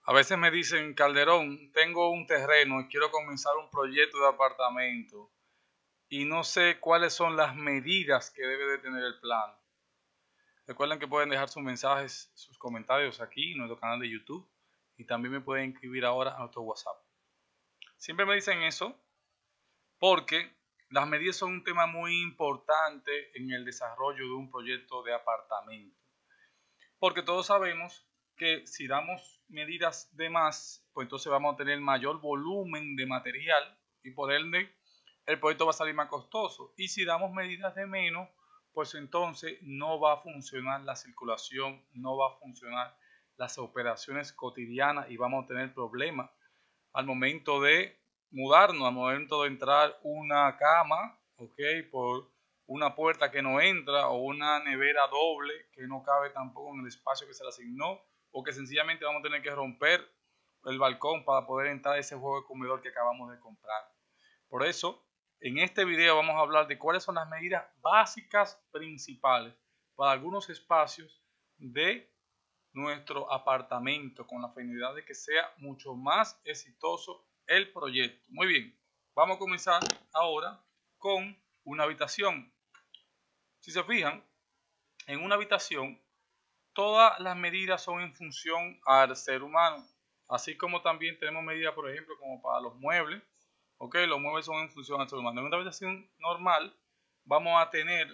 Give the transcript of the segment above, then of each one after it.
A veces me dicen, Calderón, tengo un terreno y quiero comenzar un proyecto de apartamento y no sé cuáles son las medidas que debe de tener el plan. Recuerden que pueden dejar sus mensajes, sus comentarios aquí en nuestro canal de YouTube y también me pueden escribir ahora a nuestro WhatsApp. Siempre me dicen eso porque las medidas son un tema muy importante en el desarrollo de un proyecto de apartamento. Porque todos sabemos que si damos medidas de más, pues entonces vamos a tener mayor volumen de material y por ende el proyecto va a salir más costoso. Y si damos medidas de menos, pues entonces no va a funcionar la circulación, no va a funcionar las operaciones cotidianas y vamos a tener problemas al momento de mudarnos, al momento de entrar una cama, ok, por una puerta que no entra o una nevera doble que no cabe tampoco en el espacio que se le asignó o que sencillamente vamos a tener que romper el balcón para poder entrar a ese juego de comedor que acabamos de comprar. Por eso, en este video vamos a hablar de cuáles son las medidas básicas principales para algunos espacios de nuestro apartamento con la finalidad de que sea mucho más exitoso el proyecto. Muy bien, vamos a comenzar ahora con una habitación. Si se fijan, en una habitación todas las medidas son en función al ser humano, así como también tenemos medidas, por ejemplo, como para los muebles. Ok, los muebles son en función al ser humano. En una habitación normal vamos a tener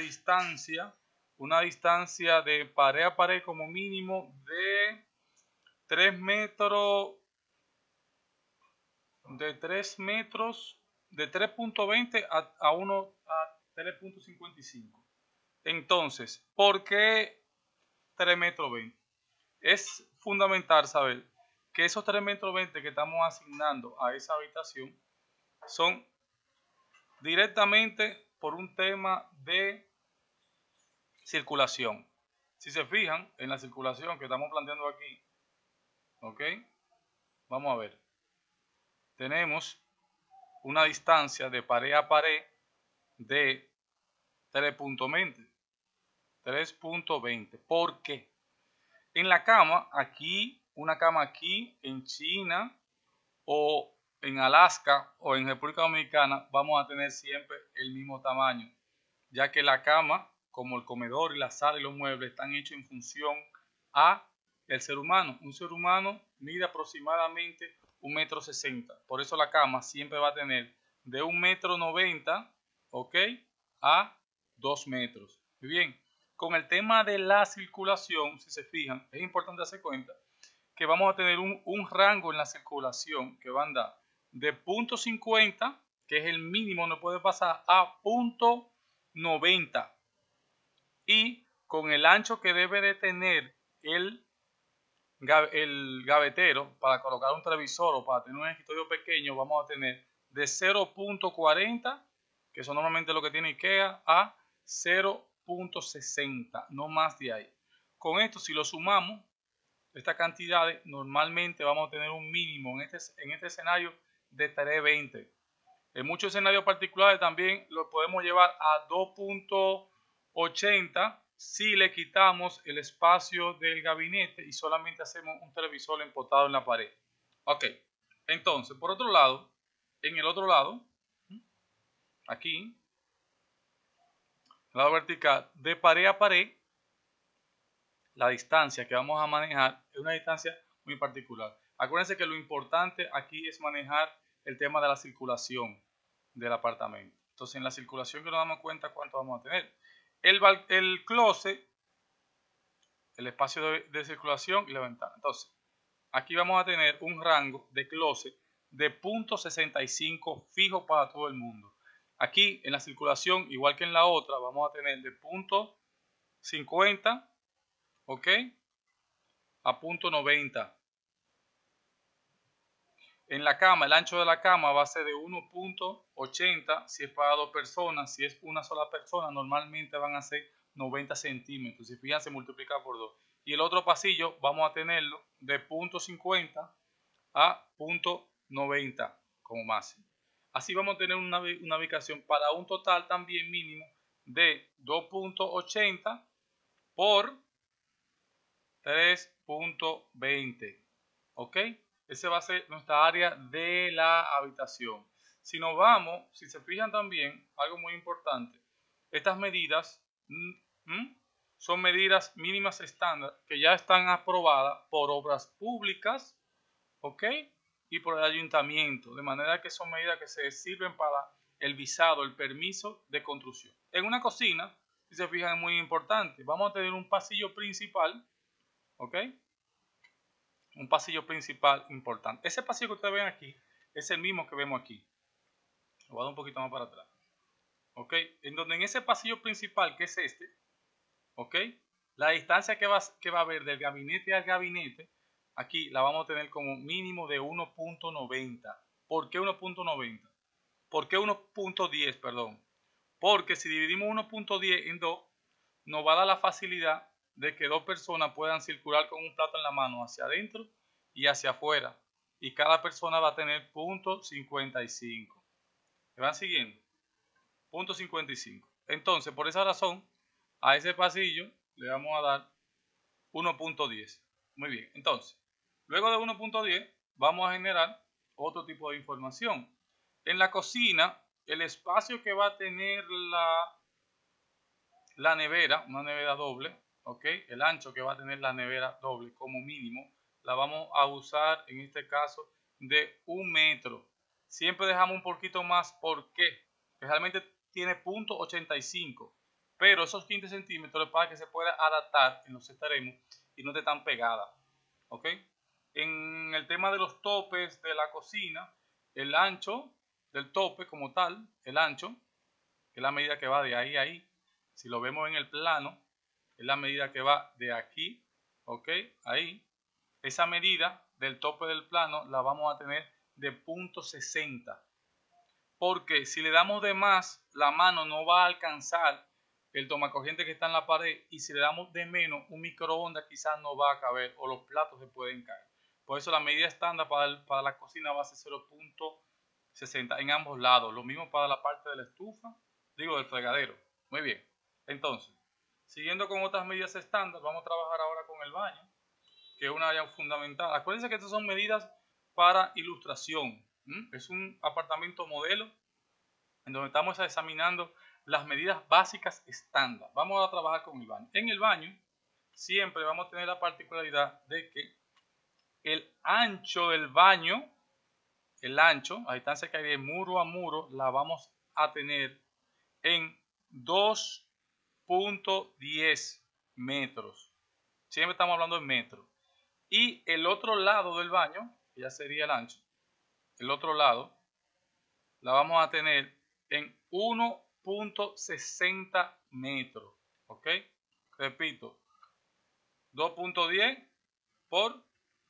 una distancia de pared a pared como mínimo de 3 metros, de 3 metros, de 3.20 a 3.55. Entonces, ¿por qué 3 metros 20? Es fundamental saber que esos 3 metros 20 que estamos asignando a esa habitación son directamente por un tema de circulación. Si se fijan en la circulación que estamos planteando aquí, ok, vamos a ver, tenemos una distancia de pared a pared de 3.20. 3.20. ¿Por qué? En la cama, aquí, una cama aquí en China o en Alaska o en República Dominicana, vamos a tener siempre el mismo tamaño, ya que la cama, como el comedor y la sala y los muebles, están hechos en función a el ser humano. Un ser humano mide aproximadamente 1,60 m. Por eso la cama siempre va a tener de 1,90 m, ¿ok?, a 2 metros. Muy bien, con el tema de la circulación, si se fijan, es importante hacer cuenta que vamos a tener un rango en la circulación que va a andar de 0.50, que es el mínimo, no puede pasar, a 0.90. Y con el ancho que debe de tener el gavetero para colocar un televisor o para tener un escritorio pequeño, vamos a tener de 0.40, que eso normalmente es lo que tiene IKEA, a 0.60, no más de ahí. Con esto, si lo sumamos, estas cantidades, normalmente vamos a tener un mínimo en este escenario de 320. En muchos escenarios particulares también lo podemos llevar a 2.80 si le quitamos el espacio del gabinete y solamente hacemos un televisor empotado en la pared. Ok, entonces, por otro lado, en el otro lado, aquí, lado vertical, de pared a pared, la distancia que vamos a manejar es una distancia muy particular. Acuérdense que lo importante aquí es manejar el tema de la circulación del apartamento. Entonces, en la circulación que nos damos cuenta cuánto vamos a tener. El closet, el espacio de circulación y la ventana. Entonces, aquí vamos a tener un rango de closet de 0.65 fijo para todo el mundo. Aquí en la circulación, igual que en la otra, vamos a tener de 0.50, ¿ok?, a 0.90. En la cama, el ancho de la cama va a ser de 1.80 si es para dos personas. Si es una sola persona, normalmente van a ser 90 centímetros. Si fijan, se multiplica por 2. Y el otro pasillo vamos a tenerlo de 0.50 a 0.90 como máximo. Así vamos a tener una ubicación para un total también mínimo de 2.80 por 3.20. ¿Ok? Ese va a ser nuestra área de la habitación. Si nos vamos, si se fijan también, algo muy importante, estas medidas son medidas mínimas estándar que ya están aprobadas por obras públicas, ¿ok? Y por el ayuntamiento, de manera que son medidas que se sirven para el visado, el permiso de construcción. En una cocina, si se fijan, es muy importante. Vamos a tener un pasillo principal, ¿ok? Un pasillo principal importante. Ese pasillo que ustedes ven aquí es el mismo que vemos aquí. Lo voy a dar un poquito más para atrás. ¿Ok? En donde en ese pasillo principal, que es este, ¿ok? La distancia que va a haber del gabinete al gabinete, aquí la vamos a tener como mínimo de 1.90. ¿Por qué 1.90? ¿Por qué 1.10? Perdón. Porque si dividimos 1.10 en 2, nos va a dar la facilidad de que dos personas puedan circular con un plato en la mano hacia adentro y hacia afuera. Y cada persona va a tener .55. ¿Me van siguiendo? .55. Entonces, por esa razón, a ese pasillo le vamos a dar 1.10. Muy bien. Entonces, luego de 1.10, vamos a generar otro tipo de información. En la cocina, el espacio que va a tener la nevera, una nevera doble, ¿ok? El ancho que va a tener la nevera doble como mínimo, la vamos a usar en este caso de 1 metro. Siempre dejamos un poquito más porque realmente tiene .85, pero esos 15 centímetros es para que se pueda adaptar en los extremos y no esté tan pegada, ¿ok? En el tema de los topes de la cocina, el ancho del tope como tal, el ancho, que es la medida que va de ahí a ahí, si lo vemos en el plano, es la medida que va de aquí, ok, ahí. Esa medida del tope del plano la vamos a tener de .60. Porque si le damos de más, la mano no va a alcanzar el tomacorriente que está en la pared. Y si le damos de menos, un microondas quizás no va a caber o los platos se pueden caer. Por eso la medida estándar para la cocina va a ser 0.60 en ambos lados. Lo mismo para la parte de la estufa, digo del fregadero. Muy bien. Entonces, siguiendo con otras medidas estándar, vamos a trabajar ahora con el baño, que es una área fundamental. Acuérdense que estas son medidas para ilustración. Es un apartamento modelo en donde estamos examinando las medidas básicas estándar. Vamos a trabajar con el baño. En el baño siempre vamos a tener la particularidad de que el ancho del baño, el ancho, la distancia que hay de muro a muro, la vamos a tener en 2.10 metros. Siempre estamos hablando en metros. Y el otro lado del baño, que ya sería el ancho, el otro lado, la vamos a tener en 1.60 metros. ¿Ok? Repito, 2.10 por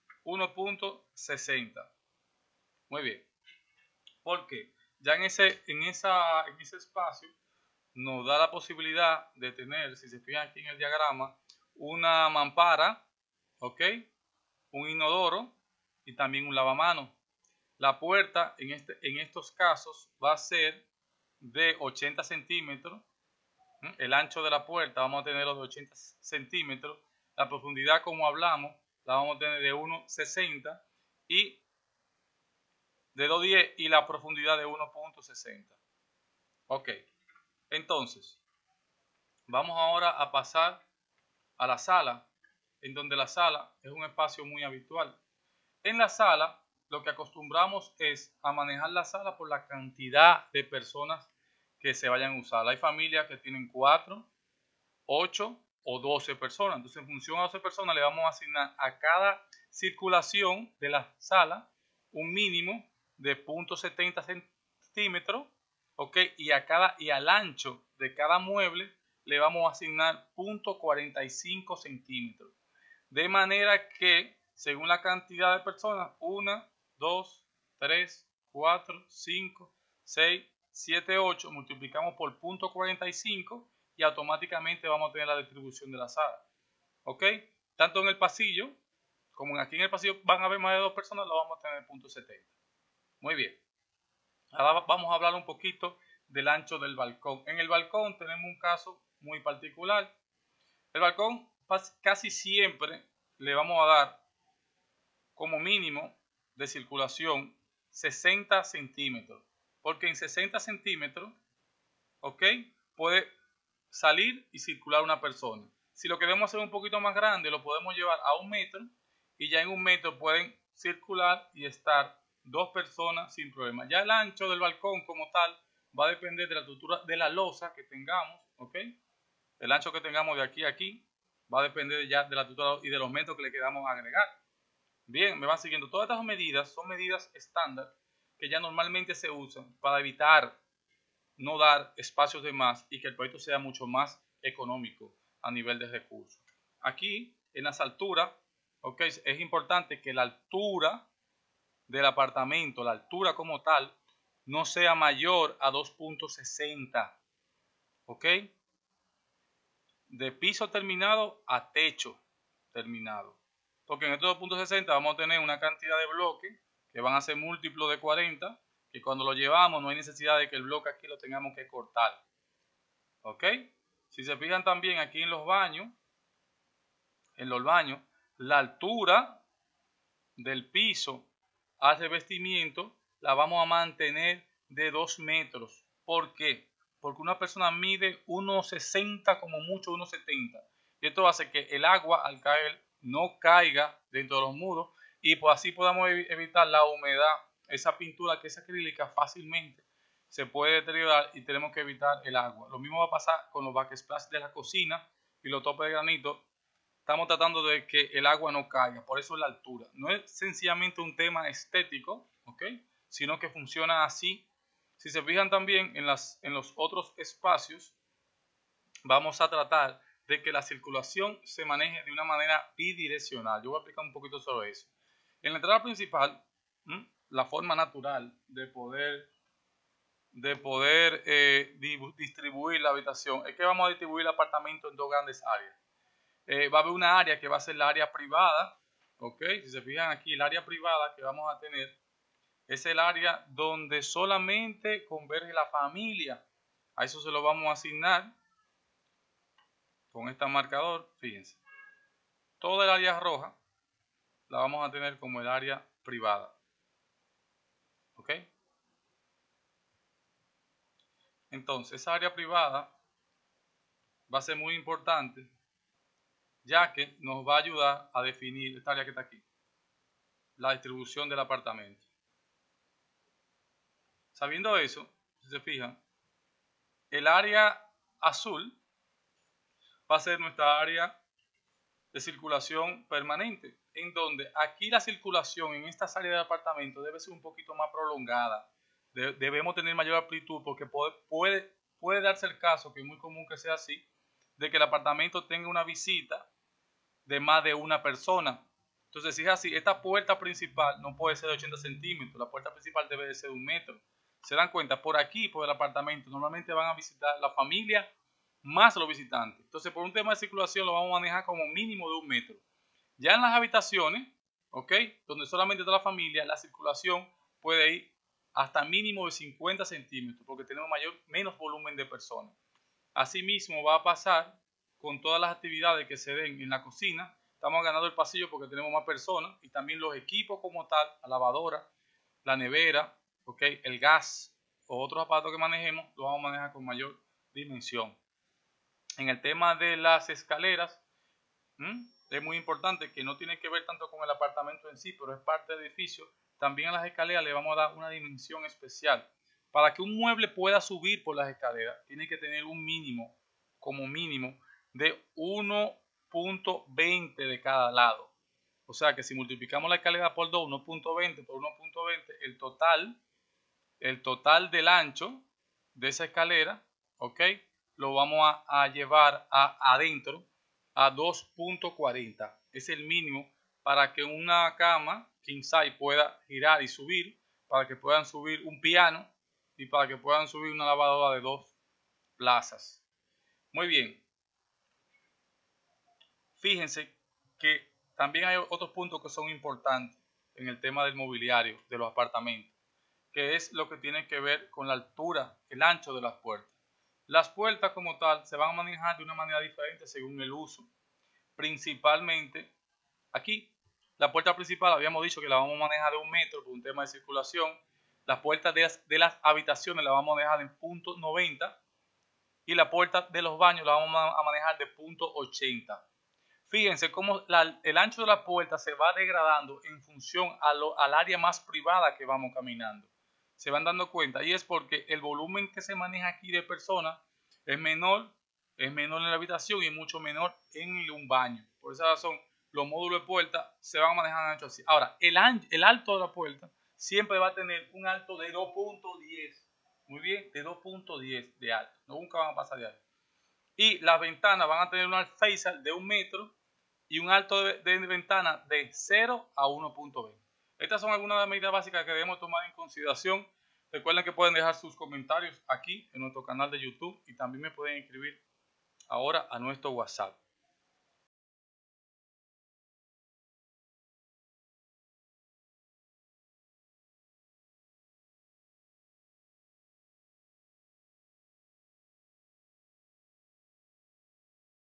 1.60. Muy bien. Porque ya en ese espacio nos da la posibilidad de tener, si se fijan aquí en el diagrama, una mampara, ¿ok? Un inodoro y también un lavamanos. La puerta en estos casos va a ser de 80 centímetros. El ancho de la puerta vamos a tener de 80 centímetros. La profundidad, como hablamos, la vamos a tener de 1.60 y de 2.10 y la profundidad de 1.60. Ok, entonces vamos ahora a pasar a la sala, en donde la sala es un espacio muy habitual. En la sala, lo que acostumbramos es a manejar la sala por la cantidad de personas que se vayan a usar. Hay familias que tienen 4, 8 o 12 personas. Entonces, en función a 12 personas, le vamos a asignar a cada circulación de la sala un mínimo de 0.70 centímetros, ¿ok? Y al ancho de cada mueble le vamos a asignar 0.45 centímetros. De manera que, según la cantidad de personas, 1, 2, 3, 4, 5, 6, 7, 8, multiplicamos por 0.45 y automáticamente vamos a tener la distribución de la sala. ¿Ok? Tanto en el pasillo, como aquí en el pasillo van a haber más de 2 personas, lo vamos a tener en 0.70. Muy bien. Ahora vamos a hablar un poquito del ancho del balcón. En el balcón tenemos un caso muy particular. El balcón casi siempre le vamos a dar como mínimo de circulación 60 centímetros, porque en 60 centímetros, ¿ok?, puede salir y circular una persona. Si lo queremos hacer un poquito más grande, lo podemos llevar a 1 metro y ya en 1 metro pueden circular y estar 2 personas sin problema. Ya el ancho del balcón como tal va a depender de la estructura de la losa que tengamos, ¿ok? El ancho que tengamos de aquí a aquí va a depender ya de la estructura y de los metros que le queramos agregar. Bien, me van siguiendo. Todas estas medidas son medidas estándar que ya normalmente se usan para evitar no dar espacios de más y que el proyecto sea mucho más económico a nivel de recursos. Aquí, en las alturas, ¿ok?, es importante que la altura del apartamento, la altura como tal, no sea mayor a 2.60, ¿ok? De piso terminado a techo terminado. Porque en estos 2.60 vamos a tener una cantidad de bloques que van a ser múltiplos de 40, que cuando lo llevamos no hay necesidad de que el bloque aquí lo tengamos que cortar. ¿Ok? Si se fijan también aquí en los baños, la altura del piso al revestimiento la vamos a mantener de 2 metros. ¿Por qué? Porque una persona mide 1,60, como mucho 1,70. Y esto hace que el agua al caer no caiga dentro de los muros y pues así podamos evitar la humedad. Esa pintura que es acrílica fácilmente se puede deteriorar y tenemos que evitar el agua. Lo mismo va a pasar con los backsplash de la cocina y los topes de granito. Estamos tratando de que el agua no caiga, por eso es la altura. No es sencillamente un tema estético, ¿ok?, sino que funciona así. Si se fijan también en los otros espacios, vamos a tratar de que la circulación se maneje de una manera bidireccional. Yo voy a explicar un poquito sobre eso. En la entrada principal, la forma natural de poder distribuir la habitación es que vamos a distribuir el apartamento en 2 grandes áreas. Va a haber una área que va a ser la área privada, ¿ok? Si se fijan aquí, el área privada que vamos a tener es el área donde solamente converge la familia. A eso se lo vamos a asignar con este marcador, fíjense. Toda el área roja la vamos a tener como el área privada, ¿ok? Entonces, esa área privada va a ser muy importante, ya que nos va a ayudar a definir esta área que está aquí, la distribución del apartamento. Sabiendo eso, si se fijan, el área azul va a ser nuestra área de circulación permanente, en donde aquí la circulación en estas áreas de apartamento debe ser un poquito más prolongada. Debemos tener mayor amplitud porque puede darse el caso, que es muy común que sea así, de que el apartamento tenga una visita de más de una persona. Entonces, si es así, esta puerta principal no puede ser de 80 centímetros, la puerta principal debe de ser de 1 metro. Se dan cuenta, por aquí, por el apartamento, normalmente van a visitar la familia más los visitantes. Entonces, por un tema de circulación lo vamos a manejar como mínimo de 1 metro. Ya en las habitaciones, ¿ok?, donde solamente está la familia, la circulación puede ir hasta mínimo de 50 centímetros, porque tenemos menos volumen de personas. Asimismo va a pasar con todas las actividades que se den en la cocina. Estamos ganando el pasillo porque tenemos más personas y también los equipos como tal, la lavadora, la nevera, ¿okay?, el gas o otros aparatos que manejemos, lo vamos a manejar con mayor dimensión. En el tema de las escaleras, es muy importante que no tiene que ver tanto con el apartamento en sí, pero es parte del edificio. También a las escaleras le vamos a dar una dimensión especial. Para que un mueble pueda subir por las escaleras, tiene que tener un mínimo, como mínimo, de 1.20 de cada lado. O sea que si multiplicamos la escalera por 2, 1.20 por 1.20, el total del ancho de esa escalera, ¿ok?, lo vamos a llevar adentro a 2.40. Es el mínimo para que una cama king size pueda girar y subir, para que puedan subir un piano y para que puedan subir una lavadora de 2 plazas. Muy bien. Fíjense que también hay otros puntos que son importantes en el tema del mobiliario de los apartamentos, que es lo que tiene que ver con la altura, el ancho de las puertas. Las puertas como tal se van a manejar de una manera diferente según el uso. Principalmente aquí, La puerta principal habíamos dicho que la vamos a manejar de 1 metro por un tema de circulación. Las puertas de las habitaciones la vamos a manejar en .90 y la puerta de los baños la vamos a manejar de .80. Fíjense cómo el ancho de la puerta se va degradando en función al área más privada que vamos caminando. Se van dando cuenta, y es porque el volumen que se maneja aquí de personas es menor en la habitación y mucho menor en un baño. Por esa razón, los módulos de puerta se van a manejar en ancho así. Ahora, el alto de la puerta siempre va a tener un alto de 2.10. Muy bien, de 2.10 de alto. Nunca van a pasar de ahí. Y las ventanas van a tener un alféizar de 1 metro y un alto de ventana de 0 a 1.20. Estas son algunas de las medidas básicas que debemos tomar en consideración. Recuerden que pueden dejar sus comentarios aquí en nuestro canal de YouTube y también me pueden escribir ahora a nuestro WhatsApp.